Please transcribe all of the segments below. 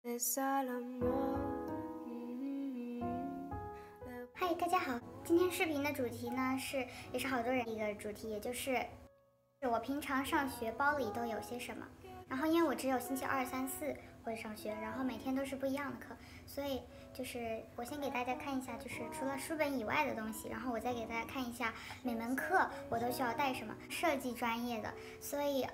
嗨，大家好，今天视频的主题呢也是好多人一个主题，也就是我平常上学包里都有些什么。然后因为我只有星期2、3、4会上学，然后每天都是不一样的课，所以就是我先给大家看一下，就是除了书本以外的东西，然后我再给大家看一下每门课我都需要带什么。设计专业的，所以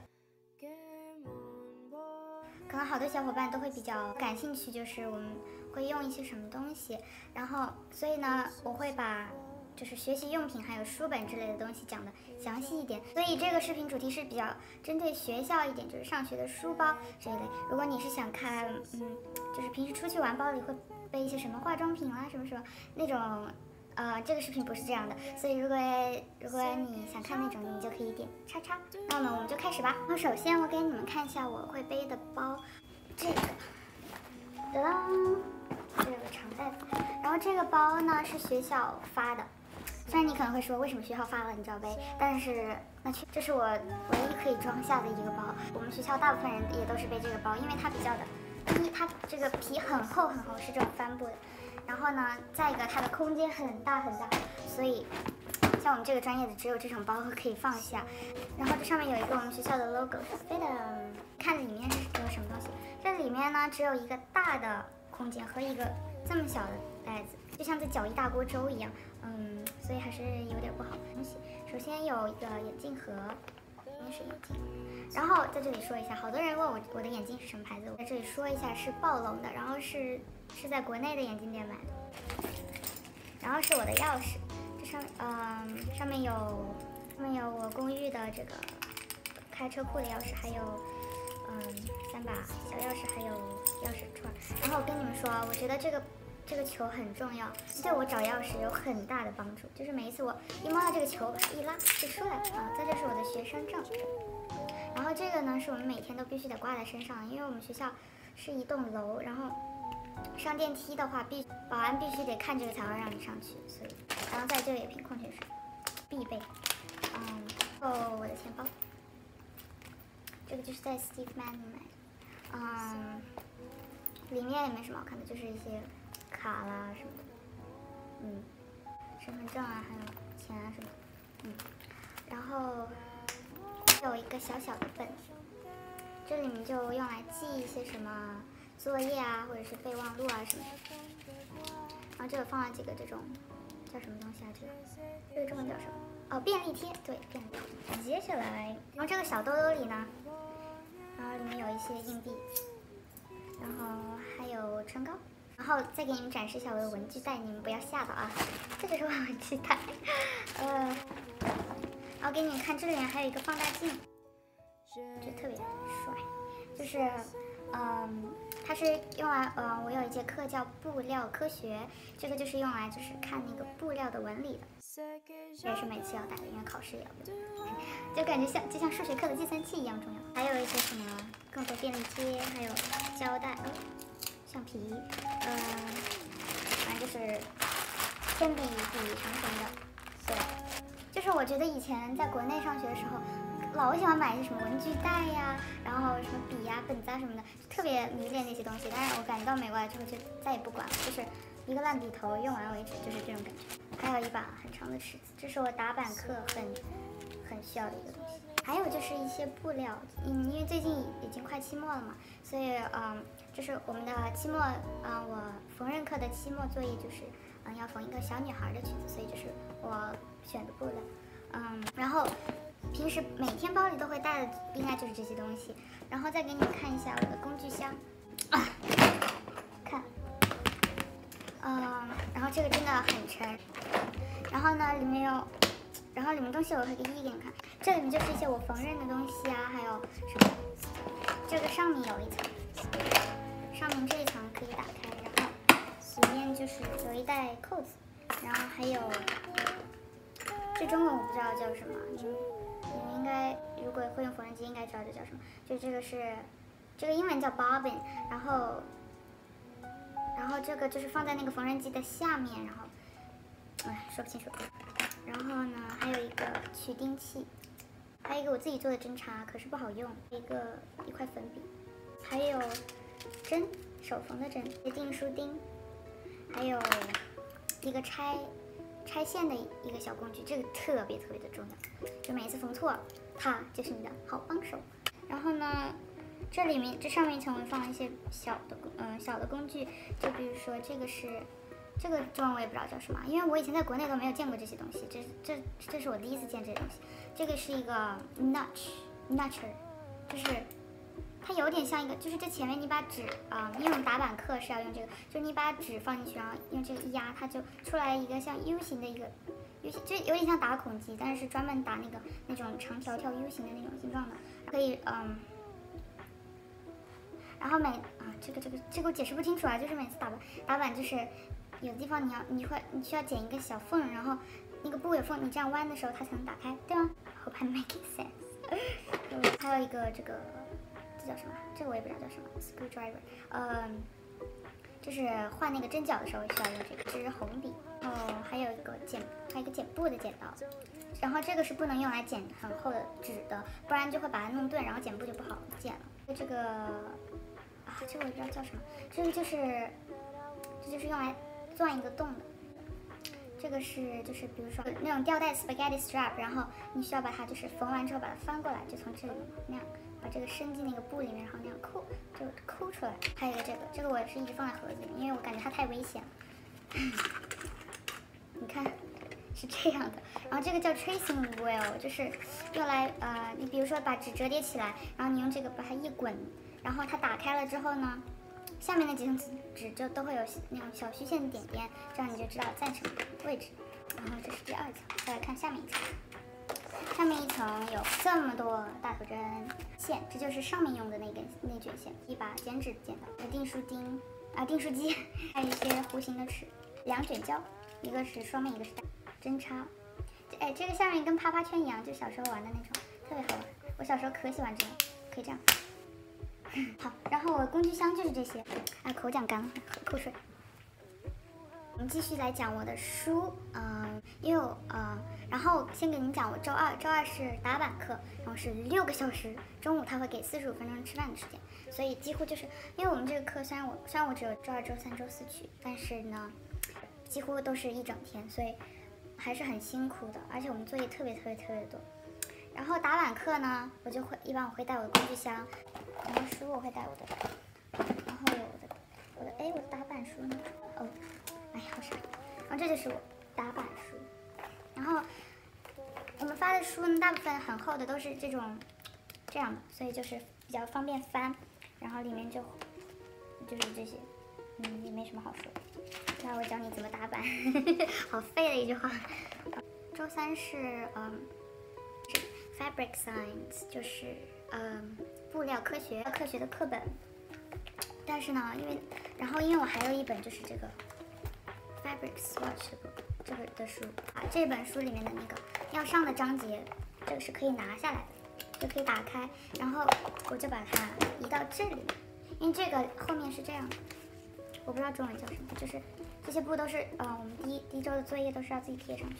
可能好多小伙伴都会比较感兴趣，就是我们会用一些什么东西，然后所以呢，我会把就是学习用品还有书本之类的东西讲的详细一点，所以这个视频主题是比较针对学校一点，就是上学的书包这一类。如果你是想看，就是平时出去玩包里会背一些什么化妆品啦，什么什么那种，这个视频不是这样的，所以如果你想看那种，你就可以点叉叉。那么我们就开始吧。然后首先我给你们看一下我会背的包，这个，当当，这个长袋子。然后这个包呢是学校发的。虽然你可能会说为什么学校发了你就要背，但是这是我唯一可以装下的一个包。我们学校大部分人也都是背这个包，因为它比较的，第一它这个皮很厚很厚，是这种帆布的，然后呢再一个它的空间很大很大，所以像我们这个专业的只有这种包可以放下。然后这上面有一个我们学校的 logo， 飞的，看里面是有什么东西。这里面呢只有一个大的空间和一个这么小的袋子，就像在搅一大锅粥一样，所以还是有点不好的东西。首先有一个眼镜盒，应该是眼镜。然后在这里说一下，好多人问我的眼镜是什么牌子，我在这里说一下是暴龙的，然后是在国内的眼镜店买的。然后是我的钥匙，这上面有我公寓的这个开车库的钥匙，还有3把小钥匙，还有钥匙串。然后我跟你们说，我觉得这个球很重要，对我找钥匙有很大的帮助。就是每一次我一摸到这个球，把它一拉就出来了啊。再就是我的学生证。然后这个呢是我们每天都必须得挂在身上，因为我们学校是一栋楼，然后上电梯的话保安必须得看这个才会让你上去，所以然后再就有一瓶矿泉水，必备。我的钱包，这个就是在 Steve Madden 买的，里面也没什么好看的，就是一些卡啦什么的，身份证啊，还有钱啊什么的，然后有一个小小的本子，这里面就用来记一些什么作业啊，或者是备忘录啊什么的。然后这个放了几个这种叫什么东西啊？这个中文叫什么？哦，便利贴，对，便利贴。接下来，然后这个小兜兜里呢，然后里面有一些硬币，然后还有唇膏。然后再给你们展示一下我的文具袋，你们不要吓到啊！这个是我的文具袋，然后给你们看，这里面还有一个放大镜，就特别帅，就是，它是用来，我有一节课叫布料科学，这个就是用来就是看那个布料的纹理的，也是每次要带的，因为考试也要背，就感觉就像数学课的计算器一样重要。还有一些什么更多便利贴，还有胶带，橡皮，反正就是铅笔长形的，对，就是我觉得以前在国内上学的时候，老喜欢买一些什么文具袋呀，然后什么笔呀、本子啊什么的，特别迷恋那些东西。但是我感觉到美国来之后就再也不管了，就是一个烂笔头用完为止，就是这种感觉。还有一把很长的尺子，这是我打板课很需要的一个东西。还有就是一些布料，因为最近已经快期末了嘛，所以就是我们的期末，我缝纫课的期末作业就是要缝一个小女孩的裙子，所以就是我选的布料，然后平时每天包里都会带的应该就是这些东西。然后再给你们看一下我的工具箱，看，然后这个真的很沉，然后呢里面东西我会一一给你们看，这里面就是一些我缝纫的东西啊，还有什么，这个上面有一层，上面这一层可以打开，然后里面就是有一带扣子，然后还有这中文我不知道叫什么，你们应该如果会用缝纫机应该知道这叫什么，就这个英文叫 bobbin， 然后这个就是放在那个缝纫机的下面，然后说不清楚。然后呢还有一个取钉器，还有一个我自己做的针插，可是不好用，一块粉笔，还有针， 手缝的针，订书钉，还有一个拆线的一个小工具，这个特别的重要，就每一次缝错，它就是你的好帮手。然后呢，这上面一层我放了一些小的工具，就比如说这个中文我也不知道叫什么，因为我以前在国内都没有见过这些东西，这是我第一次见这些东西。这个是一个 notcher， 就是它有点像一个，就是这前面你把纸因为我们打板课是要用这个，就是你把纸放进去，然后用这个一压，它就出来一个像 U 型的一个 U 型，就有点像打孔机，但是专门打那种长条条 U 型的那种形状的，可以然后这个我解释不清楚啊，就是每次打板就是有的地方你需要剪一个小缝，然后那个布有缝，你这样弯的时候它才能打开，对吗 ？Hope I'm making sense 。还有一个这叫什么？这个我也不知道叫什么 ，screwdriver。就是换那个针脚的时候需要用这个，这是红笔。还有一个剪布的剪刀。然后这个是不能用来剪很厚的纸的，不然就会把它弄钝，然后剪布就不好剪了。这个这个我也不知道叫什么，这就是用来钻一个洞的。这个就是比如说那种吊带 spaghetti strap， 然后你需要把它就是缝完之后把它翻过来，就从这里那样把这个伸进那个布里面，然后那样抠出来。还有一个这个我是一直放在盒子里，因为我感觉它太危险了。你看是这样的，然后这个叫 tracing wheel， 就是用来你比如说把纸折叠起来，然后你用这个把它一滚，然后它打开了之后呢，下面那几层纸就都会有那种小虚线点点，这样你就知道在什么位置。然后这是第2层，再来看下面一层。上面一层有这么多大头针线，这就是上面用的那卷线，一把剪纸剪刀，有订书钉订书机，还有一些弧形的尺，2卷胶，一个是双面，一个是针插。这个下面跟啪啪圈一样，就小时候玩的那种，特别好玩。我小时候可喜欢这个，可以这样。好，然后我的工具箱就是这些。口讲干了，喝口水。我们继续来讲我的书，因为然后先给你们讲我周二是打板课，然后是6个小时，中午他会给45分钟吃饭的时间，所以几乎就是因为我们这个课虽然我只有周2、周3、周4去，但是呢，几乎都是一整天，所以还是很辛苦的，而且我们作业特别多。然后打板课呢，一般我会带我的工具箱，然后书我会带我的，然后我的打板书呢？好傻。然后这就是我打板书，然后我们发的书呢，大部分很厚的都是这样的，所以就是比较方便翻，然后里面就是这些，也没什么好说的。那我教你怎么打板，好废的一句话。周3是Fabric Science， 就是布料科学的课本。但是呢，因为我还有一本就是这个 Fabric Swatch 的书这本书里面的那个要上的章节，这个是可以拿下来的，就可以打开，然后我就把它移到这里，因为这个后面是这样的，我不知道中文叫什么，就是这些布都是我们第一周的作业都是要自己贴上去。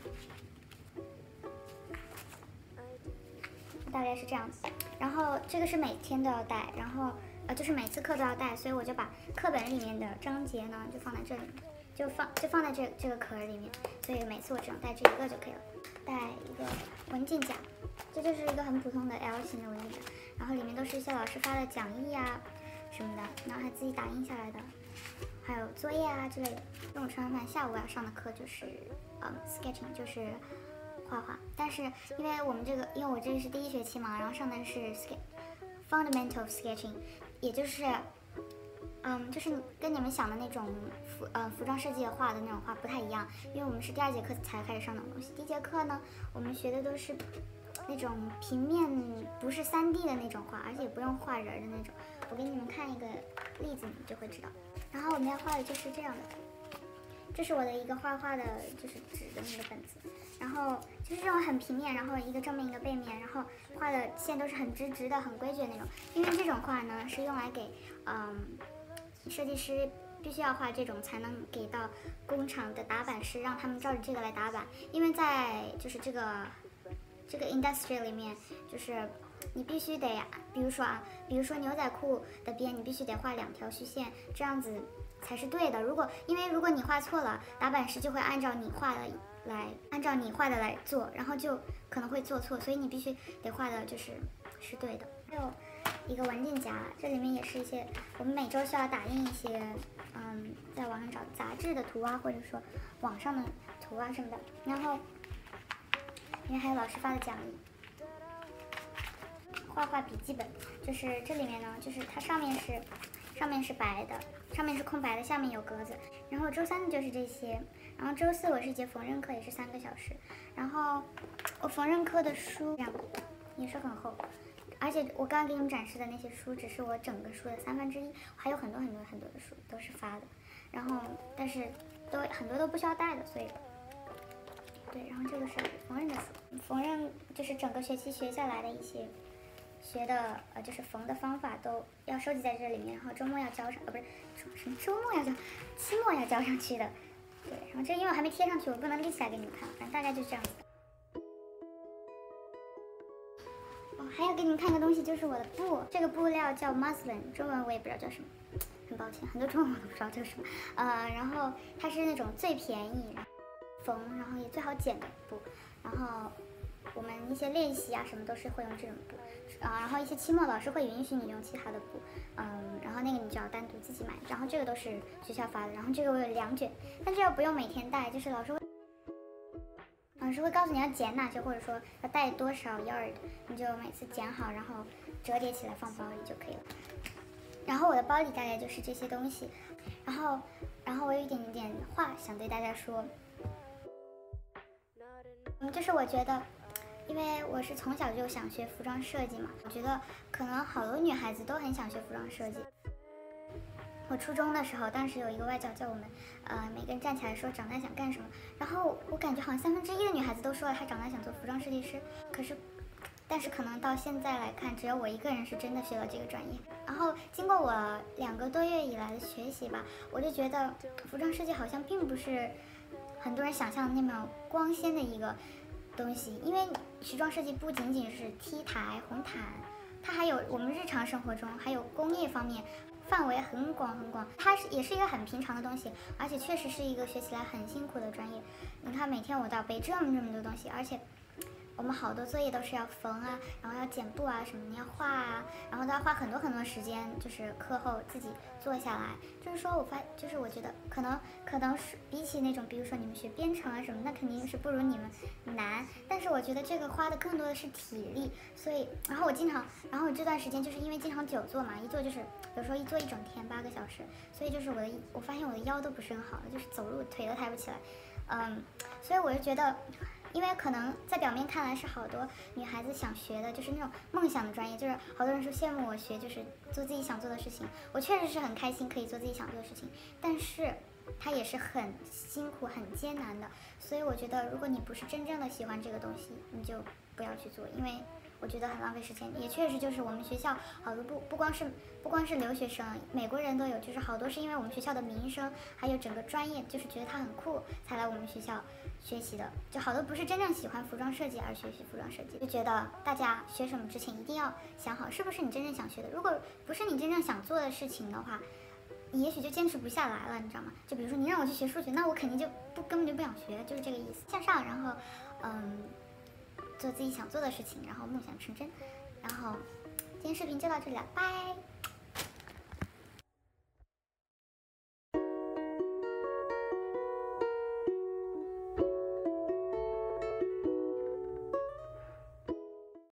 大概是这样子，然后这个是每天都要带，然后就是每次课都要带，所以我就把课本里面的章节呢就放在这里，就放在这个壳里面，所以每次我只能带这一个就可以了。带一个文件夹，这就是一个很普通的 L 型的文件夹，然后里面都是一些老师发的讲义啊什么的，然后还自己打印下来的，还有作业啊之类的。中午吃完饭，下午要上的课就是sketching， 就是画画，但是因为我这个是第1学期嘛，然后上的是 fundamental sketching， 也就是就是跟你们想的那种服装设计画的那种画不太一样，因为我们是第2节课才开始上那种东西。第1节课呢，我们学的都是那种平面，不是3D 的那种画，而且也不用画人的那种。我给你们看一个例子，你就会知道。然后我们要画的就是这样的，这是我的一个画的，就是纸的那个本子。然后就是这种很平面，然后一个正面一个背面，然后画的线都是很直的、很规矩的那种。因为这种画呢是用来给设计师必须要画这种，才能给到工厂的打板师，让他们照着这个来打板。因为在就是这个 industry 里面，就是你必须得，比如说牛仔裤的边你必须得画2条虚线，这样子才是对的。因为如果你画错了，打板师就会按照你画的来做，然后就可能会做错，所以你必须得画的是对的。还有一个文件夹，这里面也是一些我们每周需要打印一些，在网上找杂志的图啊，或者说网上的图啊什么的。然后里面还有老师发的奖励，画画笔记本，就是这里面呢，就是它上面是白的，上面是空白的，下面有格子。然后周3的就是这些，然后周4我是一节缝纫课，也是3个小时。然后我缝纫课的书这样也是很厚，而且我刚刚给你们展示的那些书只是我整个书的1/3，还有很多的书都是发的。然后但是很多都不需要带的，所以对。然后这个是缝纫的书，缝纫就是整个学期学下来的一些。学的就是缝的方法都要收集在这里面，然后周末要交上，不是什么周末要交，期末要交上去的。对，然后这因为我还没贴上去，我不能立起来给你们看，反正大概就是这样子。还要给你们看个东西，就是我的布，这个布料叫 muslin， 中文我也不知道叫什么，很抱歉，很多中文我都不知道叫什么。然后它是那种最便宜缝，然后也最好剪的布，然后我们一些练习啊什么都是会用这种布，然后一些期末老师会允许你用其他的布，然后那个你就要单独自己买，然后这个都是学校发的，然后这个我有2卷，但这个不用每天带，就是老师会告诉你要剪哪些，或者说要带多少 yard， 你就每次剪好，然后折叠起来放包里就可以了。然后我的包里大概就是这些东西，然后我有一点话想对大家说，就是我觉得。因为我是从小就想学服装设计嘛，我觉得可能好多女孩子都很想学服装设计。我初中的时候，当时有一个外教叫我们，每个人站起来说长大想干什么，然后我感觉好像1/3的女孩子都说了她长大想做服装设计师，但是可能到现在来看，只有我一个人是真的学了这个专业。然后经过我2个多月以来的学习吧，我就觉得服装设计好像并不是很多人想象的那么光鲜的一个东西，因为时装设计不仅仅是 T 台、红毯，它还有我们日常生活中，还有工业方面，范围很广。它也是一个很平常的东西，而且确实是一个学起来很辛苦的专业。你看每天我都要背这么多东西，而且我们好多作业都是要缝啊，然后要剪布啊什么，你要画啊，然后都要花很多时间，就是课后自己做下来。就是说我觉得可能是比起那种，比如说你们学编程啊什么，那肯定是不如你们难。但是我觉得这个花的更多的是体力，所以然后我这段时间就是因为经常久坐嘛，一坐就是有时候一坐1整天8个小时，所以就是我发现我的腰都不是很好了，就是走路腿都抬不起来，所以我就觉得。因为可能在表面看来是好多女孩子想学的，就是那种梦想的专业，就是好多人说羡慕我学，就是做自己想做的事情。我确实是很开心可以做自己想做的事情，但是它也是很辛苦、很艰难的。所以我觉得，如果你不是真正的喜欢这个东西，你就不要去做，因为我觉得很浪费时间。也确实就是我们学校好多不光是留学生，美国人都有，就是好多是因为我们学校的名声，还有整个专业，就是觉得它很酷才来我们学校学习的，就好多不是真正喜欢服装设计而学习服装设计，就觉得大家学什么之前一定要想好是不是你真正想学的，如果不是你真正想做的事情的话，你也许就坚持不下来了，你知道吗？就比如说你让我去学数学，那我肯定根本就不想学，就是这个意思。向上，然后做自己想做的事情，然后梦想成真。然后今天视频就到这里了，拜。